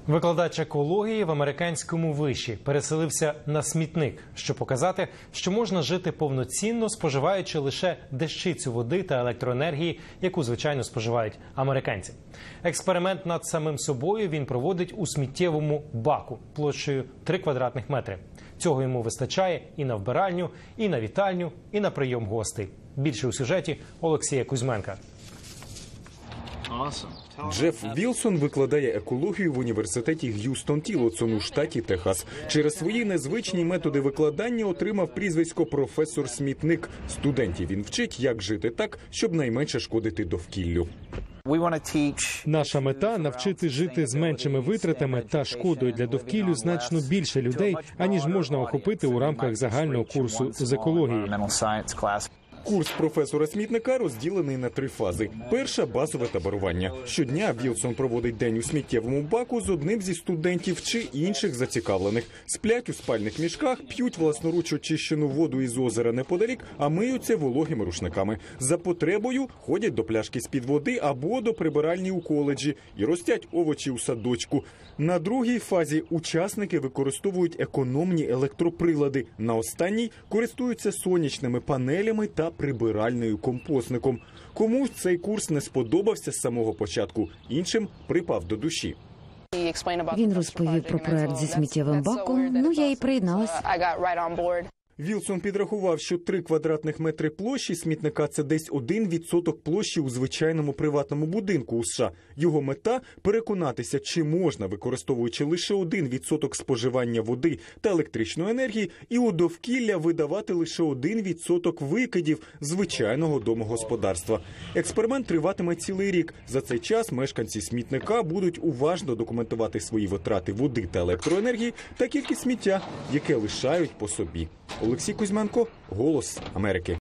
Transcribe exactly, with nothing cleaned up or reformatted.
Викладач екології в американському виші переселився на смітник, щоб показати, що можна жити повноцінно, споживаючи лише дещицю води та електроенергії, яку, звичайно, споживають американці. Експеримент над самим собою він проводить у сміттєвому баку площею три квадратних метри. Цього йому вистачає і на вбиральню, і на вітальню, і на прийом гостей. Більше у сюжеті Олексія Кузьменка. Джеф Вілсон викладає екологію в університеті Г'юстон-Тілотсон у штаті Техас. Через свої незвичні методи викладання отримав прізвисько «професор Смітник». Студентів він вчить, як жити так, щоб найменше шкодити довкіллю. Наша мета – навчити жити з меншими витратами та шкодою для довкіллю значно більше людей, аніж можна охопити у рамках загального курсу з екології. Курс професора Смітника розділений на три фази. Перша – базове таборування. Щодня Вілсон проводить день у сміттєвому баку з одним зі студентів чи інших зацікавлених. Сплять у спальних мішках, п'ють власноруч очищену воду із озера неподалік, а миються вологими рушниками. За потребою ходять до пляшки з-під води або до прибиральні у коледжі і ростять овочі у садочку. На другій фазі учасники використовують економні електроприлади. На останній користуються сонячними панелями та прибиральною компостником. Комусь цей курс не сподобався з самого початку, іншим припав до душі. Він розповів про проект зі сміттєвим баком, ну я і приєдналась. Вілсон підрахував, що три квадратних метри площі смітника – це десь один відсоток площі у звичайному приватному будинку у США. Його мета – переконатися, чи можна, використовуючи лише один відсоток споживання води та електричної енергії, і у довкілля видавати лише один відсоток викидів звичайного домогосподарства. Експеримент триватиме цілий рік. За цей час мешканці смітника будуть уважно документувати свої витрати води та електроенергії та кількість сміття, яке лишають по собі. Олексій Кузьменко, «Голос Америки».